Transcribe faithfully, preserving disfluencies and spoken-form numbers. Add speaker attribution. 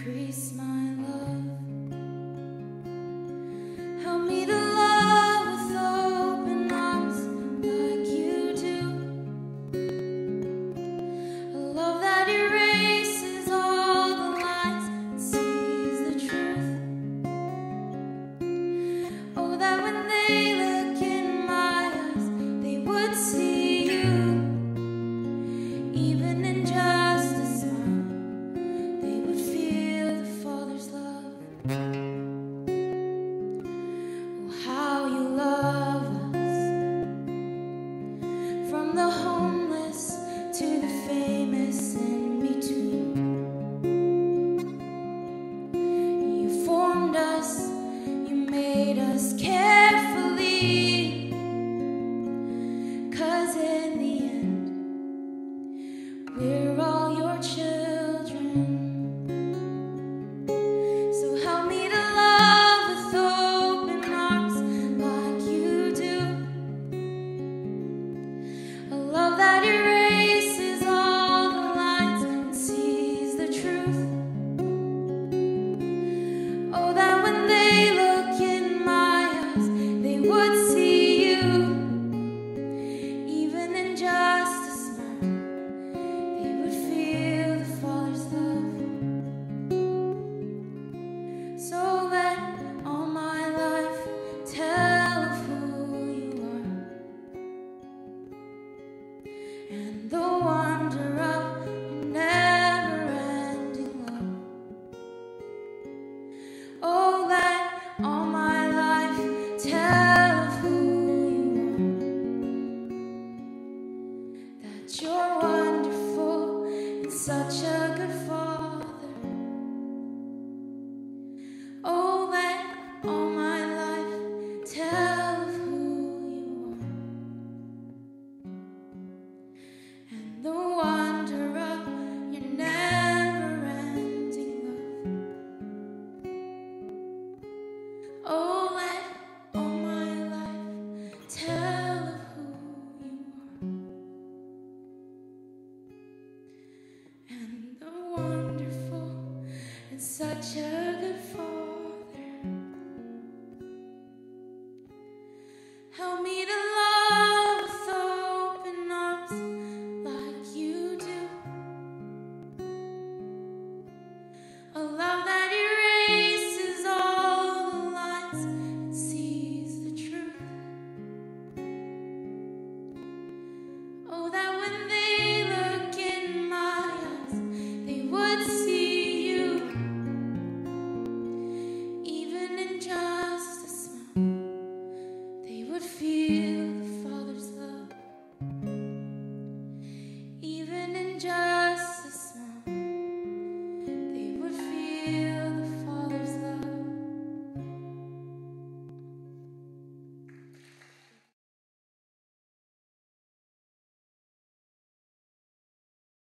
Speaker 1: increase my love. Help me to love with open arms like you do. A love that erases all the lines and sees the truth. Oh, that when they look in my eyes, they would see you. Even in just a smile, they would feel the Father's love. Oh, how you love us, from the homeless to the famous in between. You formed us, you made us carefully, 'cause in the end we're all your children. So help me to love with open arms like you do. A love that erases all the lines and sees the truth. Oh, that when they look in my eyes, they would see you. Even in just a smile, they would feel the Father's love. So let all my life tell of who you are, and the wonder of your never-ending love. Oh, let all my life tell of who you are, that you're wonderful and such a good Father.